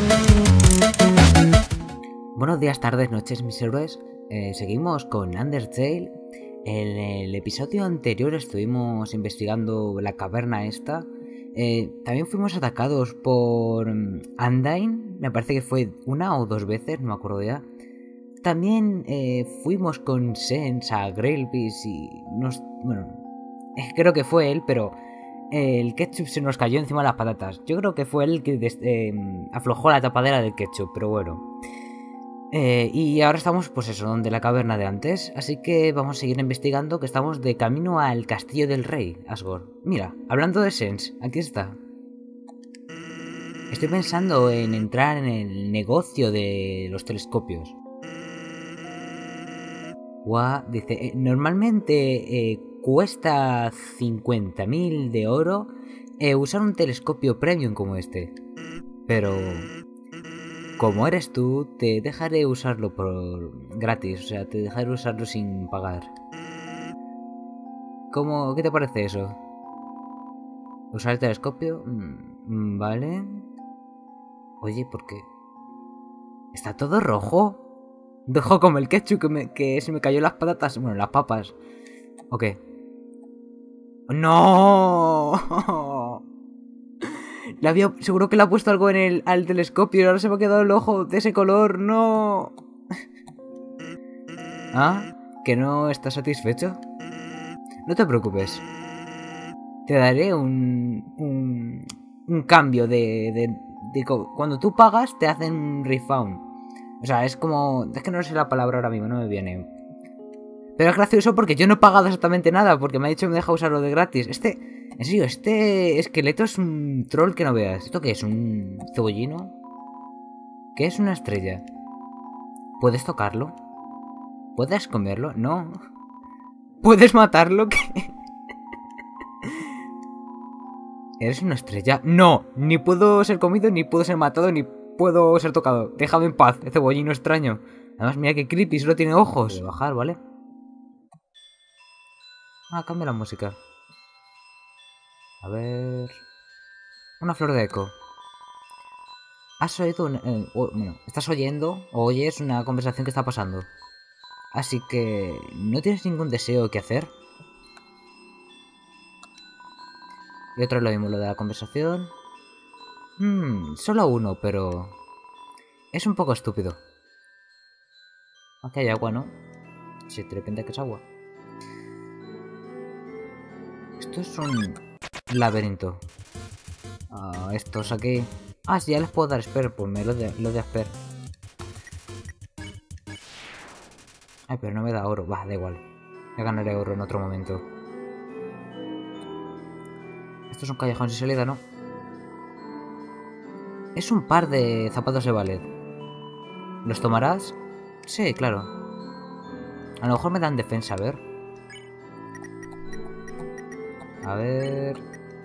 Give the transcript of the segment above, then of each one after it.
Buenos días, tardes, noches, mis héroes. Seguimos con Undertale. En el episodio anterior estuvimos investigando la caverna esta. También fuimos atacados por Undyne. Me parece que fue una o dos veces, no me acuerdo ya. También fuimos con Sens a Grailbeast y creo que fue él, pero el ketchup se nos cayó encima de las patatas. Yo creo que fue él que aflojó la tapadera del ketchup, pero bueno. Y ahora estamos, pues eso, donde la caverna de antes. Así que vamos a seguir investigando, que estamos de camino al castillo del rey, Asgore. Mira, hablando de Sens, aquí está. Estoy pensando en entrar en el negocio de los telescopios. Dice, normalmente cuesta 50.000 de oro usar un telescopio premium como este. Pero como eres tú, te dejaré usarlo por gratis, o sea, te dejaré usarlo sin pagar. ¿Qué te parece eso? ¿Usar el telescopio? Vale. Oye, ¿por qué? ¿Está todo rojo? Dejo como el ketchup que se me cayó las patatas. Bueno, las papas. Ok. ¡No! Seguro que le ha puesto algo al telescopio y ahora se me ha quedado el ojo de ese color. ¡No! ¿Ah? ¿Que no estás satisfecho? No te preocupes. Te daré un cambio de cuando tú pagas te hacen un refund. O sea, es como... Es que no sé la palabra ahora mismo, no me viene. Pero es gracioso porque yo no he pagado exactamente nada, porque me ha dicho que me deja usarlo de gratis. En serio, este esqueleto es un troll que no veas. ¿Esto qué es? ¿Un cebollino? ¿Qué es una estrella? ¿Puedes tocarlo? ¿Puedes comerlo? No. ¿Puedes matarlo? ¿Qué? ¿Eres una estrella? No, ni puedo ser comido, ni puedo ser matado, ni puedo ser tocado. Déjame en paz, cebollino extraño. Además, mira que creepy, solo tiene ojos. Voy a bajar, ¿vale? Cambia la música. A ver... Una flor de eco. Has oído estás oyendo o oyes una conversación que está pasando. Así que... ¿no tienes ningún deseo que hacer? Y otro es lo mismo, lo de la conversación. Solo uno, pero... es un poco estúpido. Aquí hay agua, ¿no? Sí, de repente que es agua. Esto es un laberinto. Estos aquí... sí, ya les puedo dar spare, pues me lo de spare. Ay, pero no me da oro. Da igual. Ya ganaré oro en otro momento. Esto es un callejón sin salida, ¿no? Es un par de zapatos de ballet. ¿Los tomarás? Sí, claro. A lo mejor me dan defensa, a ver. A ver...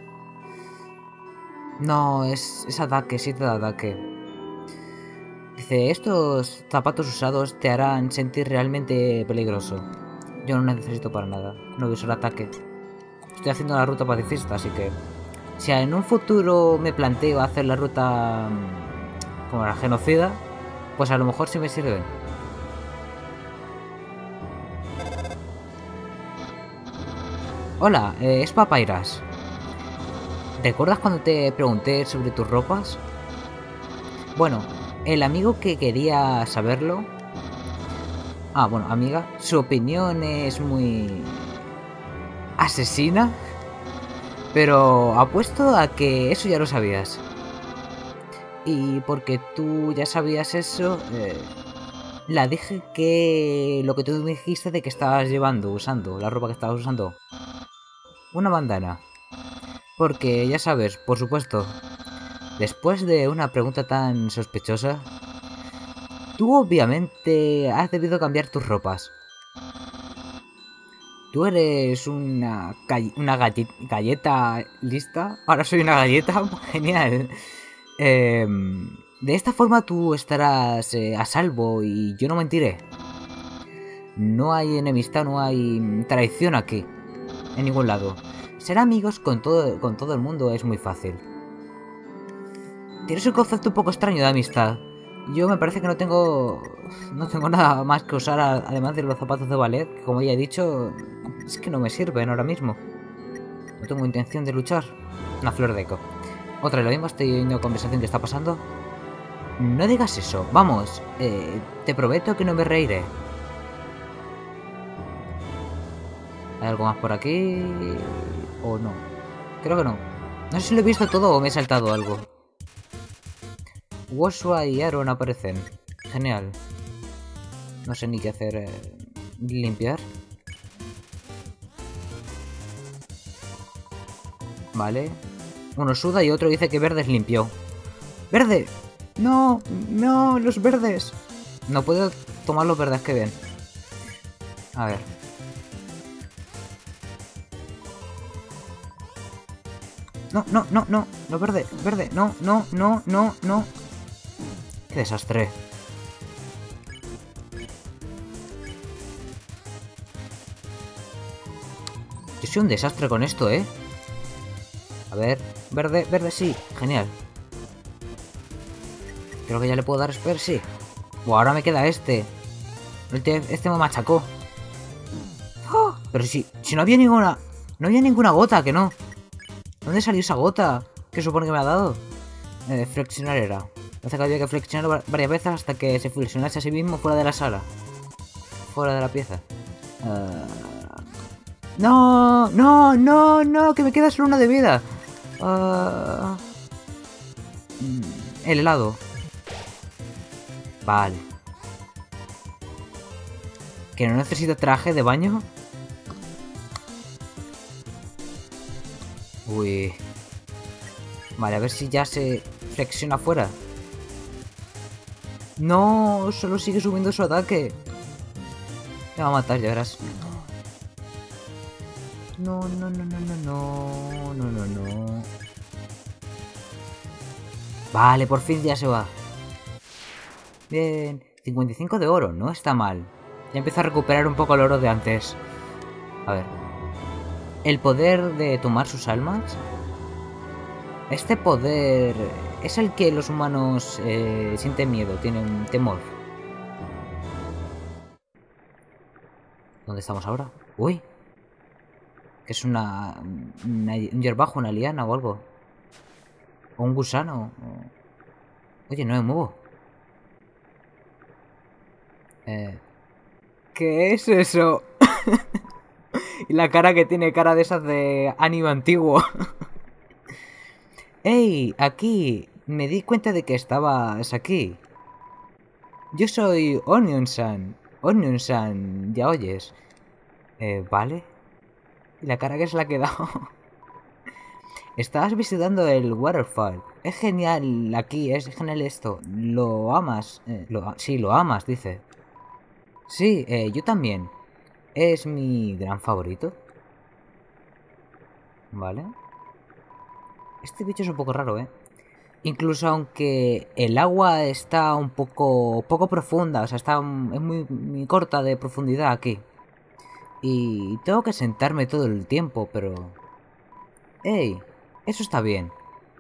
No, es ataque, sí te da ataque. Dice, estos zapatos usados te harán sentir realmente peligroso. Yo no necesito para nada. No voy a usar ataque. Estoy haciendo la ruta pacifista, así que... si en un futuro me planteo hacer la ruta como la genocida, pues a lo mejor sí me sirven. Hola, es Papairas. ¿Recuerdas cuando te pregunté sobre tus ropas? Bueno, el amigo que quería saberlo... bueno, amiga, su opinión es muy... asesina. Pero apuesto a que eso ya lo sabías. Y porque tú ya sabías eso, la dije que lo que tú me dijiste de que estabas usando, la ropa que estabas usando. Una bandana. Porque ya sabes, por supuesto, después de una pregunta tan sospechosa, tú obviamente has debido cambiar tus ropas. Tú eres una galleta lista. Ahora soy una galleta. Genial. De esta forma tú estarás a salvo y yo no mentiré. No hay enemistad, no hay traición aquí. En ningún lado. Ser amigos con todo el mundo es muy fácil. Tienes un concepto un poco extraño de amistad. Yo me parece que no tengo nada más que usar además de los zapatos de ballet, que como ya he dicho, es que no me sirven ahora mismo. No tengo intención de luchar. Una flor de eco. Otra, lo mismo estoy oyendo conversación que está pasando. No digas eso, vamos. Te prometo que no me reiré. ¿Hay algo más por aquí? ¿O no? Creo que no. No sé si lo he visto todo o me he saltado algo. Woshua y Aaron aparecen. Genial. No sé ni qué hacer. Limpiar. Vale. Uno suda y otro dice que Verdes limpió. ¡Verde! ¡No! ¡No! ¡Los verdes! No puedo tomar los verdes que ven. A ver. No, no, no, no. No, verde, verde. No, no, no, no, no. Qué desastre. Yo soy un desastre con esto, ¿eh? A ver. Verde, verde, sí. Genial. Creo que ya le puedo dar spare, sí. Buah, ahora me queda este. Este me machacó. ¡Oh! Pero si no había ninguna... No había ninguna gota, que no. ¿Dónde salió esa gota? ¿Qué supone que me ha dado? Flexionar era. Parece que había que flexionar varias veces hasta que se flexionase a sí mismo fuera de la sala. Fuera de la pieza. No, no, no, no, que me queda solo una de vida. El helado. Vale. ¿Que no necesito traje de baño? Uy. Vale, a ver si ya se flexiona afuera. No, solo sigue subiendo su ataque. Me va a matar, ya verás. No, no, no, no, no, no, no, no, no. Vale, por fin ya se va. Bien, 55 de oro, no está mal. Ya empiezo a recuperar un poco el oro de antes. A ver. El poder de tomar sus almas. Este poder es el que los humanos sienten miedo, tienen temor. ¿Dónde estamos ahora? Uy. Que es un hierbajo, una liana o algo. O un gusano. Oye, no me muevo. ¿Qué es eso? Y la cara que tiene, cara de esas de anime antiguo. ¡Ey! Aquí. Me di cuenta de que estabas aquí. Yo soy Onion-san. Onion-san, ya oyes. ¿Vale? Y la cara que se la ha quedado. Estabas visitando el Waterfall. Es genial aquí, es genial esto. Lo amas. Sí, lo amas, dice. Sí, yo también. Es mi gran favorito. Vale. Este bicho es un poco raro, ¿eh? Incluso aunque el agua está un poco profunda, o sea, es muy corta de profundidad aquí. Y tengo que sentarme todo el tiempo, pero... ¡Ey! Eso está bien.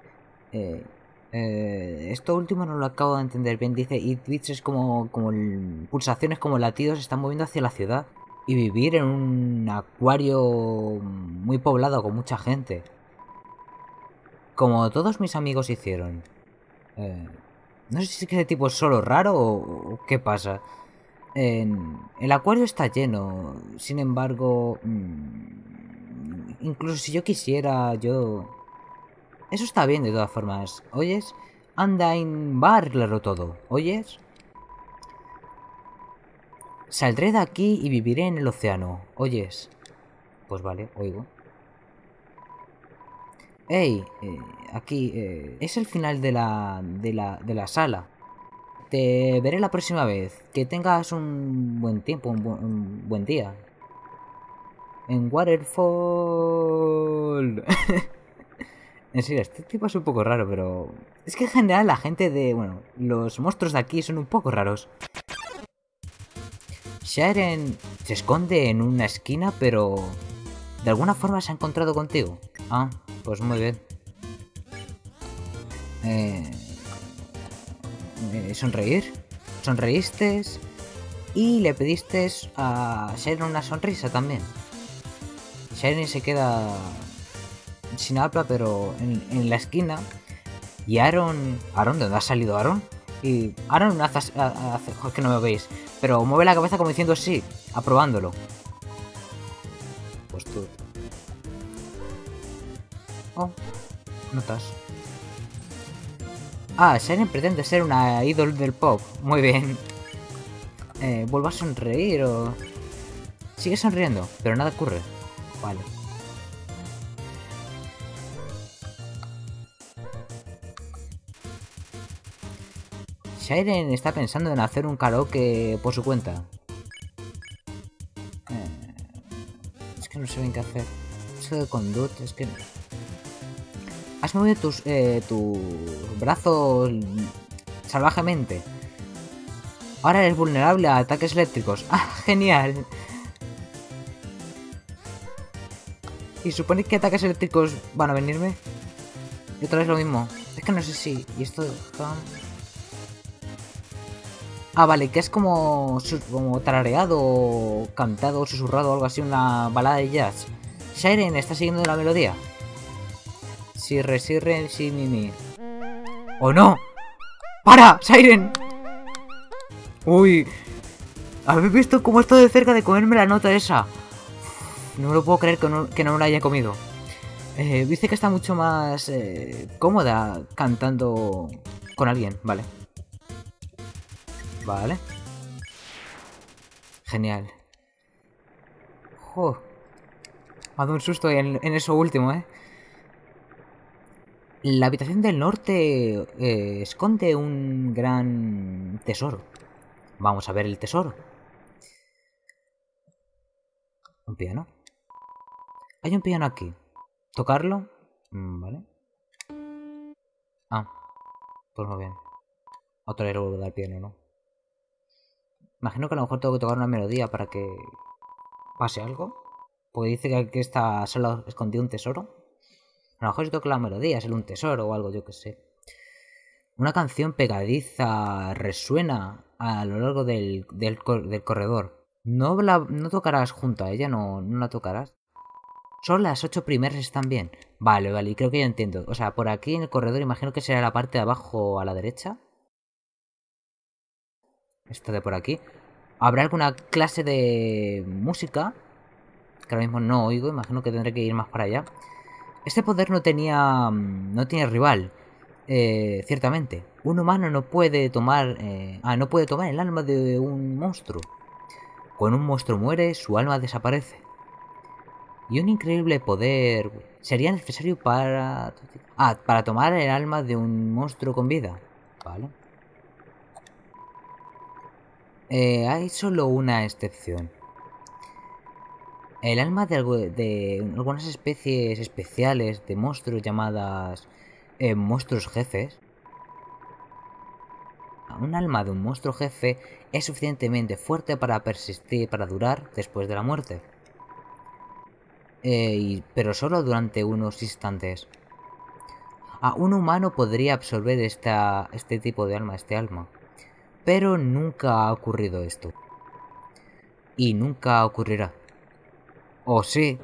Esto último no lo acabo de entender bien. Dice, It Beats es como pulsaciones como latidos se están moviendo hacia la ciudad. Y vivir en un acuario muy poblado con mucha gente. Como todos mis amigos hicieron. No sé si es que ese tipo es solo raro o qué pasa. El acuario está lleno. Sin embargo... incluso si yo quisiera, yo... Eso está bien de todas formas. ¿Oyes? Undyne va a arreglarlo todo. ¿Oyes? Saldré de aquí y viviré en el océano. ¿Oyes? Pues vale, oigo. ¡Ey! Aquí, es el final de la sala. Te veré la próxima vez. Que tengas un buen tiempo, un buen día. En Waterfall. En serio, este tipo es un poco raro, pero... Es que en general la gente de... Bueno, los monstruos de aquí son un poco raros. Sharon se esconde en una esquina, pero... De alguna forma se ha encontrado contigo. Ah, pues muy bien. sonreír. Sonreíste y le pediste a Siren una sonrisa también. Siren se queda sin habla, pero en la esquina. Y Aaron... ¿Aaron? ¿De dónde ha salido Aaron? Y Aaron hace... Es que no me veis. Pero mueve la cabeza como diciendo sí, aprobándolo. Pues tú. Oh, notas. Ah, Siren pretende ser una ídol del pop. Muy bien. ¿Vuelvo a sonreír o...? Sigue sonriendo, pero nada ocurre. Vale. Siren está pensando en hacer un karaoke por su cuenta. Es que no sé bien qué hacer. Eso de conduct, es que... Has movido tus brazos salvajemente. Ahora eres vulnerable a ataques eléctricos. ¡Ah, genial! ¿Y supone que ataques eléctricos van a venirme? Y otra vez lo mismo. Es que no sé si... ¿Y esto? Ah, vale, que es como tarareado, cantado, susurrado o algo así, una balada de jazz. Siren está siguiendo la melodía. Sirre, sirre, si, mi. ¡Oh, no! ¡Para! ¡Siren! ¡Uy! ¿Habéis visto cómo estoy de cerca de comerme la nota esa? No me lo puedo creer que no me la haya comido. Dice que está mucho más cómoda cantando con alguien, vale. Vale. Genial. Me ha dado un susto en eso último, ¿eh? La habitación del norte esconde un gran tesoro. Vamos a ver el tesoro. ¿Un piano? Hay un piano aquí. ¿Tocarlo? Vale. Ah, pues muy bien. Otra vez vuelvo al piano, ¿no? Imagino que a lo mejor tengo que tocar una melodía para que pase algo. Porque dice que aquí esta sala escondió un tesoro. A lo mejor si toco la melodía, sale un tesoro o algo, yo que sé. Una canción pegadiza resuena a lo largo del corredor. No tocarás junto a ella, no la tocarás. Solo las 8 primeras están bien. Vale, vale, y creo que ya entiendo. O sea, por aquí en el corredor imagino que será la parte de abajo a la derecha. Esta de por aquí. ¿Habrá alguna clase de música? Que ahora mismo no oigo, imagino que tendré que ir más para allá. Este poder no tenía rival. Ciertamente. Un humano no puede tomar... no puede tomar el alma de un monstruo. Cuando un monstruo muere, su alma desaparece. Y un increíble poder sería necesario para... para tomar el alma de un monstruo con vida. Vale. Hay solo una excepción. El alma de algunas especies especiales de monstruos llamadas monstruos jefes. Un alma de un monstruo jefe es suficientemente fuerte para persistir, para durar después de la muerte. Pero solo durante unos instantes. Un humano podría absorber este tipo de alma, este alma. Pero nunca ha ocurrido esto. Y nunca ocurrirá. ¿O sí?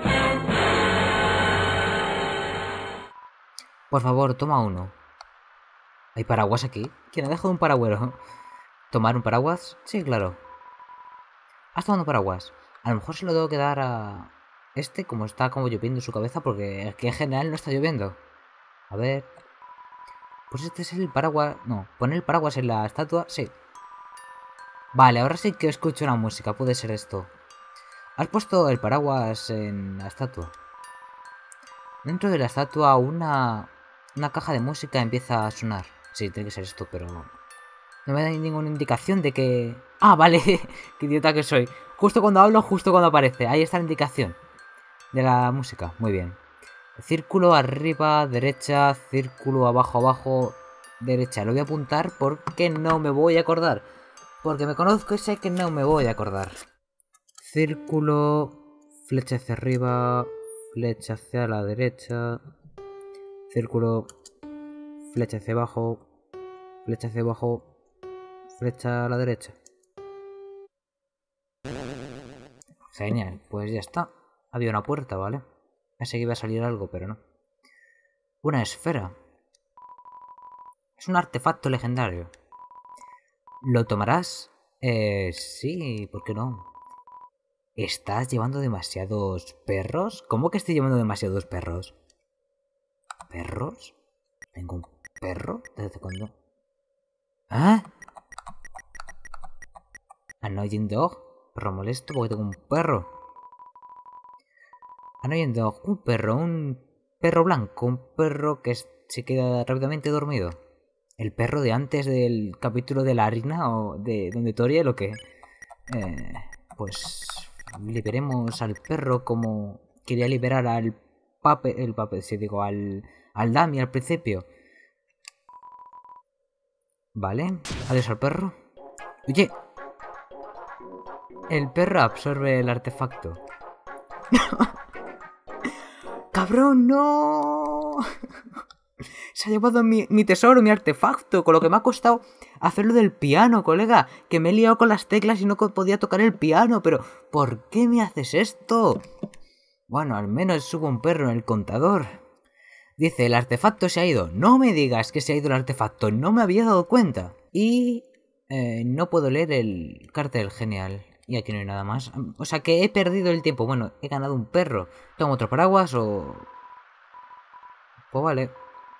Por favor, toma uno. ¿Hay paraguas aquí? ¿Quién ha dejado un paragüero? ¿Tomar un paraguas? Sí, claro. ¿Has tomado un paraguas? A lo mejor se lo tengo que dar a... este, como está como lloviendo en su cabeza, porque aquí en general no está lloviendo. A ver... Pues este es el paraguas... No, poner el paraguas en la estatua, sí. Vale, ahora sí que escucho una música, puede ser esto. Has puesto el paraguas en la estatua. Dentro de la estatua una caja de música empieza a sonar. Sí, tiene que ser esto, pero... No me da ninguna indicación de que... Ah, vale, qué idiota que soy. Justo cuando hablo, justo cuando aparece. Ahí está la indicación de la música. Muy bien. Círculo arriba, derecha, círculo abajo, abajo, derecha. Lo voy a apuntar porque no me voy a acordar. Porque me conozco y sé que no me voy a acordar. Círculo, flecha hacia arriba, flecha hacia la derecha, círculo, flecha hacia abajo, Flecha hacia abajo. Flecha a la derecha. Genial, pues ya está. Había una puerta, ¿vale? Pensé que iba a salir algo, pero no. Una esfera. Es un artefacto legendario. ¿Lo tomarás? Sí, ¿por qué no? ¿Estás llevando demasiados perros? ¿Cómo que estoy llevando demasiados perros? ¿Perros? ¿Tengo un perro? ¿Desde cuándo? ¿Ah? Annoying dog. Perro molesto porque tengo un perro. Annoying dog. Un perro blanco. Un perro que se queda rápidamente dormido. ¿El perro de antes del capítulo de la harina o de donde Toriel o qué? Pues liberemos al perro como quería liberar al al Dami al principio. Vale, adiós al perro. Oye, el perro absorbe el artefacto. ¡Cabrón, no! Se ha llevado mi tesoro, mi artefacto, con lo que me ha costado hacerlo del piano, colega. Que me he liado con las teclas y no podía tocar el piano, pero ¿por qué me haces esto? Bueno, al menos subo un perro en el contador. Dice, el artefacto se ha ido. No me digas que se ha ido el artefacto, no me había dado cuenta. Y no puedo leer el cartel, genial. Y aquí no hay nada más. O sea que he perdido el tiempo. Bueno, he ganado un perro. ¿Tomo otro paraguas o...? Pues vale.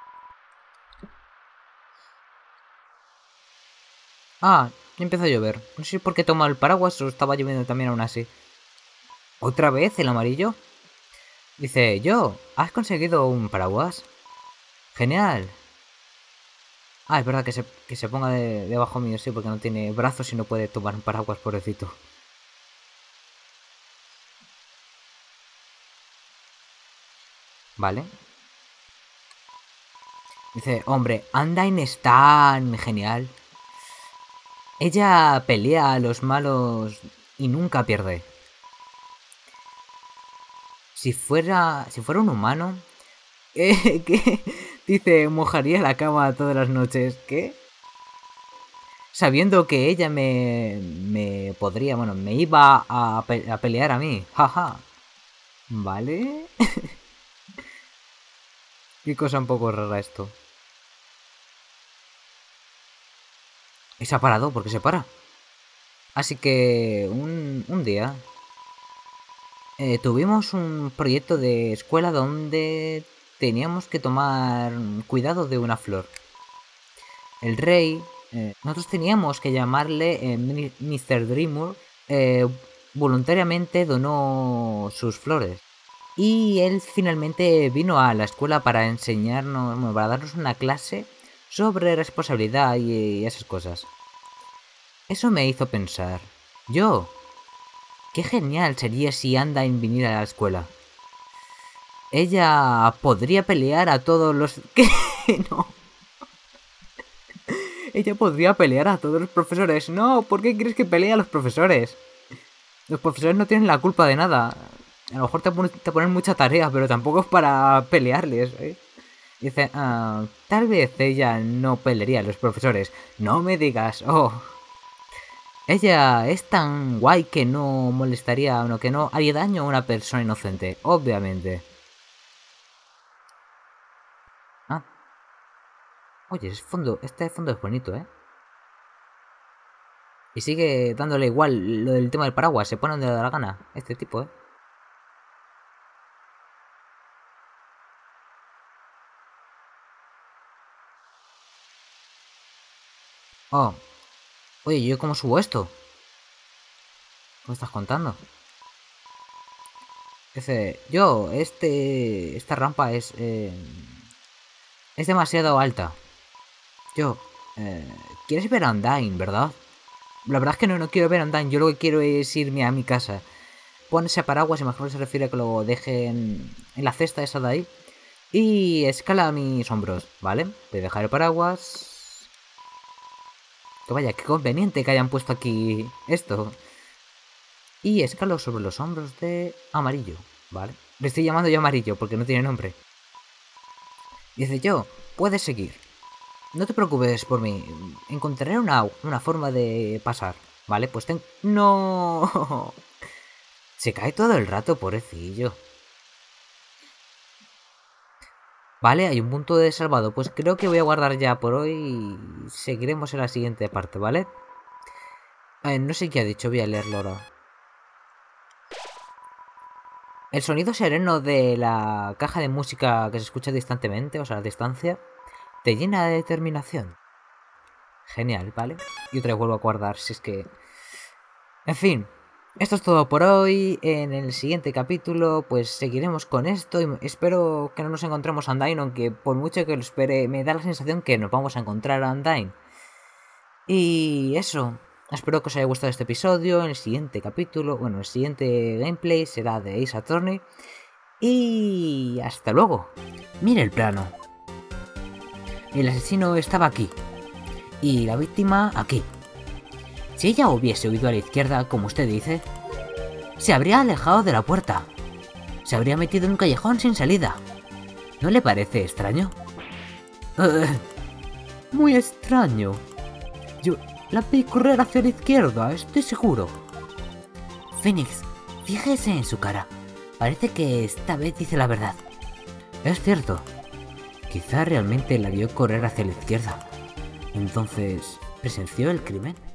Ah, ya empezó a llover. No sé por qué toma el paraguas o estaba lloviendo también aún así. ¿Otra vez el amarillo? Dice, ¿has conseguido un paraguas? Genial. Ah, es verdad que se ponga debajo mío, sí, porque no tiene brazos y no puede tomar un paraguas, pobrecito. Vale. Dice, hombre, Undyne es tan genial. Ella pelea a los malos y nunca pierde. Si fuera un humano... ¿Qué? Dice, mojaría la cama todas las noches. ¿Qué? Sabiendo que ella me podría... Bueno, me iba a pelear a mí. Jaja. ¿Vale? Qué cosa un poco rara esto. Y se ha parado, ¿por qué se para? Así que un día tuvimos un proyecto de escuela donde teníamos que tomar cuidado de una flor. El rey, nosotros teníamos que llamarle Mr. Dreamer, voluntariamente donó sus flores. Y él finalmente vino a la escuela para enseñarnos, bueno, para darnos una clase sobre responsabilidad y esas cosas. Eso me hizo pensar, qué genial sería si Undyne viniera a la escuela. Ella podría pelear a todos los... ¿Qué? No. Ella podría pelear a todos los profesores. No, ¿por qué quieres que pelee a los profesores? Los profesores no tienen la culpa de nada. A lo mejor te ponen mucha tarea, pero tampoco es para pelearles, ¿eh? Dice, tal vez ella no pelearía a los profesores. No me digas, oh. Ella es tan guay que no molestaría, o que no haría daño a una persona inocente, obviamente. Ah. Oye, este fondo es bonito, ¿eh? Y sigue dándole igual lo del tema del paraguas, se pone donde le da la gana, este tipo, ¿eh? Oh, oye, ¿yo cómo subo esto? ¿Qué me estás contando? Dice, esta rampa es demasiado alta. ¿Quieres ver a Undyne, verdad? La verdad es que no quiero ver a Undyne, yo lo que quiero es irme a mi casa. Pon ese paraguas y mejor se refiere a que lo deje en la cesta esa de ahí. Y escala mis hombros, ¿vale? Voy a dejar el paraguas. Que vaya, qué conveniente que hayan puesto aquí esto. Y escalo sobre los hombros de amarillo, ¿vale? Le estoy llamando yo amarillo porque no tiene nombre. Dice puedes seguir. No te preocupes por mí. Encontraré una forma de pasar. Vale, pues ten... ¡No! Se cae todo el rato, pobrecillo. Vale, hay un punto de salvado. Pues creo que voy a guardar ya por hoy y seguiremos en la siguiente parte, ¿vale? No sé qué ha dicho, voy a leerlo ahora. El sonido sereno de la caja de música que se escucha distantemente, o sea, a distancia, te llena de determinación. Genial, ¿vale? Y otra vez vuelvo a guardar, si es que... En fin, esto es todo por hoy. En el siguiente capítulo pues seguiremos con esto y espero que no nos encontremos a Undyne, aunque por mucho que lo espere me da la sensación que nos vamos a encontrar a Undyne. Y eso, espero que os haya gustado este episodio. En el siguiente capítulo, bueno, el siguiente gameplay será de Ace Attorney. Y hasta luego. Mire el plano. El asesino estaba aquí y la víctima aquí. Si ella hubiese huido a la izquierda, como usted dice, se habría alejado de la puerta. Se habría metido en un callejón sin salida. ¿No le parece extraño? Muy extraño. Yo la vi correr hacia la izquierda, estoy seguro. Phoenix, fíjese en su cara. Parece que esta vez dice la verdad. Es cierto. Quizá realmente la vio correr hacia la izquierda. Entonces, ¿presenció el crimen?